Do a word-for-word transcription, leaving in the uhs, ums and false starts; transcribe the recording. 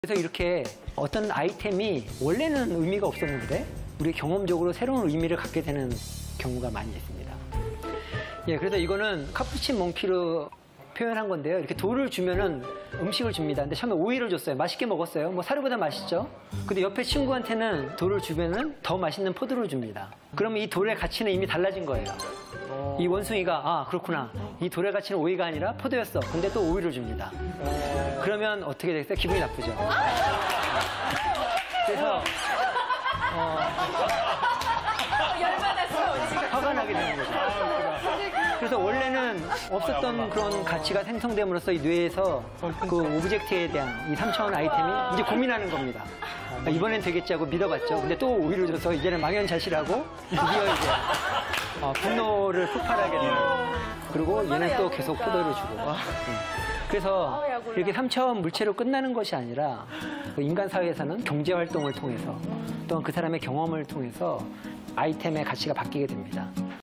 그래서 이렇게 어떤 아이템이 원래는 의미가 없었는데 우리 경험적으로 새로운 의미를 갖게 되는 경우가 많이 있습니다. 예, 그래서 이거는 카푸친 몽키로 표현한 건데요. 이렇게 돌을 주면은 음식을 줍니다. 근데 처음에 오이를 줬어요. 맛있게 먹었어요. 뭐 사료보다 맛있죠. 근데 옆에 친구한테는 돌을 주면은 더 맛있는 포도를 줍니다. 그러면 이 돌의 가치는 이미 달라진 거예요. 이 원숭이가 아 그렇구나. 이 돌의 가치는 오이가 아니라 포도였어. 근데 또 오이를 줍니다. 그러면 어떻게 되겠어요? 기분이 나쁘죠. 그래서 어, 열받았어, 지금. 화가 나게 되는 거죠. 그래서 원래는 없었던 그런 가치가 생성됨으로써 이 뇌에서 그 오브젝트에 대한 이 삼 차원 아이템이 이제 고민하는 겁니다. 아, 이번엔 되겠지 하고 믿어봤죠. 근데 또 오이를 줘서 이제는 망연자실하고 드디어 이제 어, 분노를 폭발하게 되는. 그리고 얘는 또 계속 포도를 주고. 음. 그래서 이렇게 삼 차원 물체로 끝나는 것이 아니라 그 인간 사회에서는 경제 활동을 통해서 또는 그 사람의 경험을 통해서 아이템의 가치가 바뀌게 됩니다.